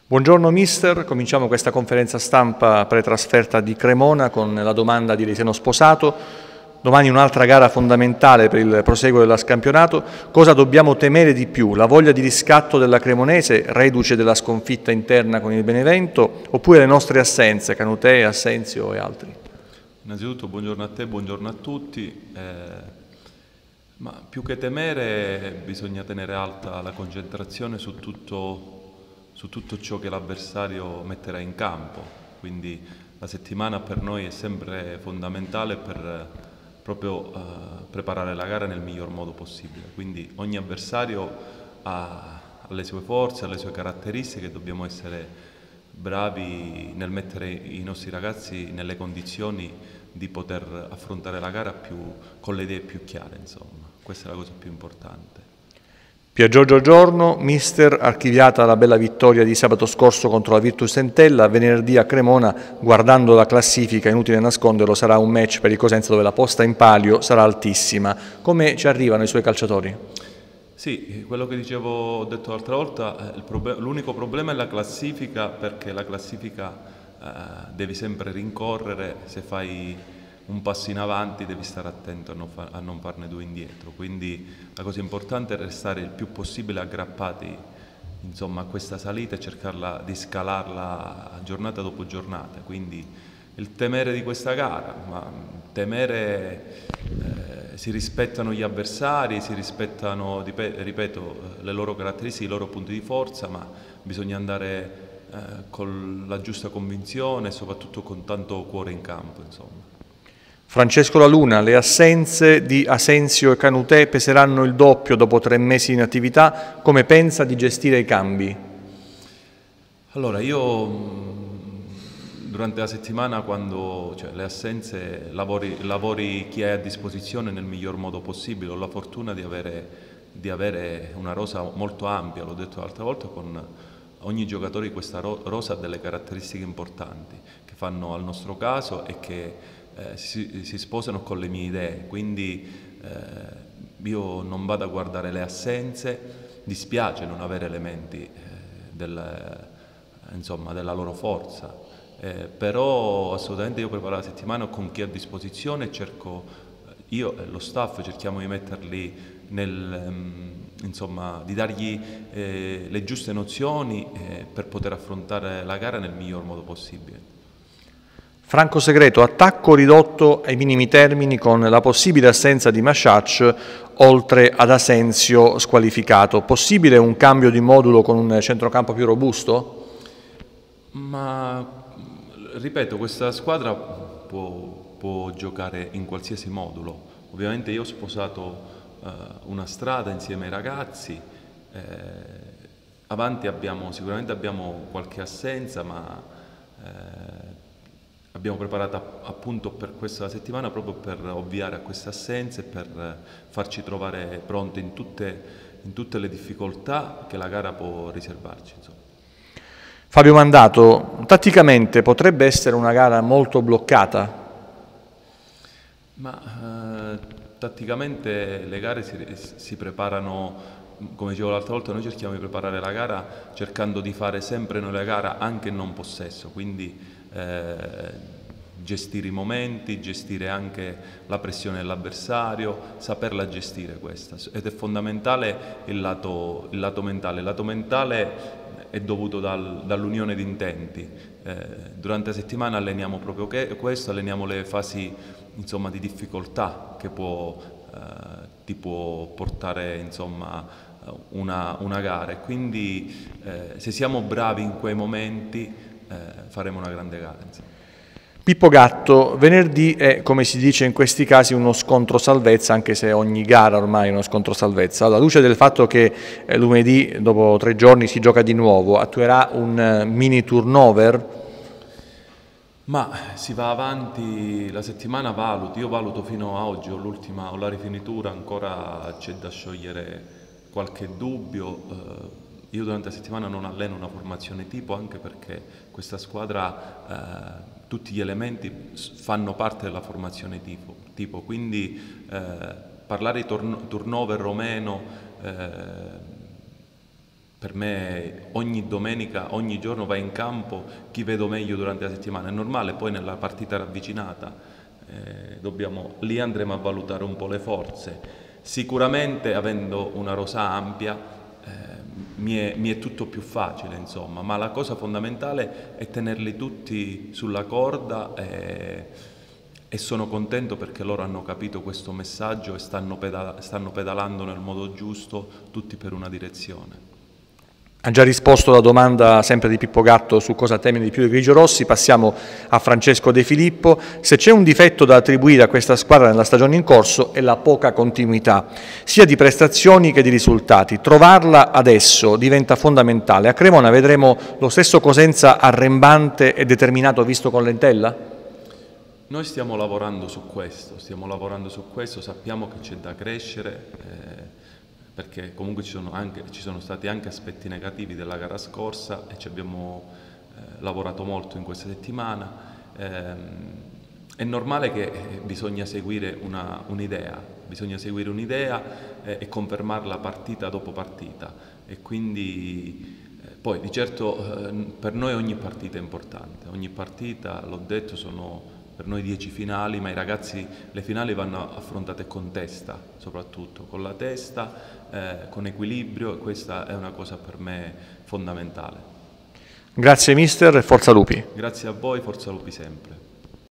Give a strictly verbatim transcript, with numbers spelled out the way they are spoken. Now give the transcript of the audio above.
Buongiorno mister, cominciamo questa conferenza stampa pre-trasferta di Cremona con la domanda di Reseno Sposato. Domani un'altra gara fondamentale per il proseguo del campionato. Cosa dobbiamo temere di più? La voglia di riscatto della Cremonese, reduce della sconfitta interna con il Benevento, oppure le nostre assenze, Canutè, Assenzio e altri? Innanzitutto buongiorno a te, buongiorno a tutti. Eh, ma più che temere bisogna tenere alta la concentrazione su tutto su tutto ciò che l'avversario metterà in campo, quindi la settimana per noi è sempre fondamentale per proprio eh, preparare la gara nel miglior modo possibile, quindi ogni avversario ha, ha le sue forze, ha le sue caratteristiche, dobbiamo essere bravi nel mettere i nostri ragazzi nelle condizioni di poter affrontare la gara più, con le idee più chiare, insomma, questa è la cosa più importante. Pier Giorgio Giorno, mister, archiviata la bella vittoria di sabato scorso contro la Virtus Entella, venerdì a Cremona, guardando la classifica, inutile nasconderlo, sarà un match per il Cosenza dove la posta in palio sarà altissima. Come ci arrivano i suoi calciatori? Sì, quello che dicevo, ho detto l'altra volta, l'unico problema è la classifica, perché la classifica eh, devi sempre rincorrere, se fai un passo in avanti devi stare attento a non, fa, a non farne due indietro, quindi la cosa importante è restare il più possibile aggrappati, insomma, a questa salita e cercarla di scalarla giornata dopo giornata, quindi il temere di questa gara, ma temere eh, si rispettano gli avversari, si rispettano, ripeto, le loro caratteristiche, i loro punti di forza, ma bisogna andare eh, con la giusta convinzione e soprattutto con tanto cuore in campo, insomma. Francesco La Luna, le assenze di Asensio e Canutè peseranno il doppio dopo tre mesi in attività. Come pensa di gestire i cambi? Allora, io durante la settimana, quando cioè, le assenze, lavori, lavori chi hai a disposizione nel miglior modo possibile. Ho la fortuna di avere, di avere una rosa molto ampia, l'ho detto l'altra volta, con ogni giocatore di questa rosa ha delle caratteristiche importanti che fanno al nostro caso e che Eh, si, si sposano con le mie idee, quindi eh, io non vado a guardare le assenze, dispiace non avere elementi eh, del, eh, insomma, della loro forza, eh, però assolutamente io preparo la settimana con chi ho a disposizione e cerco, io e lo staff cerchiamo di metterli nel, um, insomma, di dargli eh, le giuste nozioni eh, per poter affrontare la gara nel miglior modo possibile. Franco Segreto, attacco ridotto ai minimi termini con la possibile assenza di Masciacci oltre ad Asensio squalificato. Possibile un cambio di modulo con un centrocampo più robusto? Ma ripeto, questa squadra può, può giocare in qualsiasi modulo. Ovviamente io ho sposato eh, una strada insieme ai ragazzi. Eh, avanti abbiamo, sicuramente abbiamo qualche assenza, ma eh, abbiamo preparato appunto per questa settimana proprio per ovviare a queste assenze e per farci trovare pronti in tutte, in tutte le difficoltà che la gara può riservarci, insomma. Fabio Mandato, tatticamente potrebbe essere una gara molto bloccata? Ma eh, tatticamente le gare si, si preparano, come dicevo l'altra volta, noi cerchiamo di preparare la gara cercando di fare sempre noi la gara anche in non possesso, quindi Eh, gestire i momenti, gestire anche la pressione dell'avversario, saperla gestire questa, ed è fondamentale il lato, il lato mentale. Il lato mentale è dovuto dal, dall'unione di intenti. Eh, durante la settimana alleniamo proprio che, questo, alleniamo le fasi, insomma, di difficoltà che può, eh, ti può portare, insomma, una, una gara, e quindi eh, se siamo bravi in quei momenti Eh, faremo una grande gara, insomma. Pippo Gatto, venerdì è, come si dice in questi casi, uno scontro salvezza, anche se ogni gara ormai è uno scontro salvezza. Alla luce del fatto che eh, lunedì, dopo tre giorni, si gioca di nuovo, attuerà un uh, mini turnover? Ma si va avanti, la settimana valuto, io valuto fino a oggi, ho l'ultima, ho la rifinitura, ancora c'è da sciogliere qualche dubbio. Eh, Io durante la settimana non alleno una formazione tipo, anche perché questa squadra, eh, tutti gli elementi fanno parte della formazione tipo, tipo quindi eh, parlare di turn turnover o meno, eh, per me ogni domenica, ogni giorno va in campo chi vedo meglio durante la settimana. È normale, poi nella partita ravvicinata eh, dobbiamo, lì andremo a valutare un po' le forze. Sicuramente avendo una rosa ampia eh, mi, è, mi è tutto più facile, insomma, ma la cosa fondamentale è tenerli tutti sulla corda e, e sono contento perché loro hanno capito questo messaggio e stanno, pedal- stanno pedalando nel modo giusto, tutti per una direzione. Ha già risposto alla domanda sempre di Pippo Gatto su cosa temono di più i grigiorossi. Passiamo a Francesco De Filippo. Se c'è un difetto da attribuire a questa squadra nella stagione in corso è la poca continuità, sia di prestazioni che di risultati. Trovarla adesso diventa fondamentale. A Cremona vedremo lo stesso Cosenza arrembante e determinato visto con Lentella? Noi stiamo lavorando su questo, stiamo lavorando su questo, sappiamo che c'è da crescere. Eh, perché comunque ci sono, anche, ci sono stati anche aspetti negativi della gara scorsa e ci abbiamo eh, lavorato molto in questa settimana. Eh, è normale che eh, bisogna seguire un'idea, bisogna seguire un'idea eh, e confermarla partita dopo partita e quindi eh, poi di certo eh, per noi ogni partita è importante, ogni partita, l'ho detto, sono per noi dieci finali, ma i ragazzi le finali vanno affrontate con testa, soprattutto con la testa, eh, con equilibrio, e questa è una cosa per me fondamentale. Grazie mister e forza Lupi. Grazie a voi, forza Lupi sempre.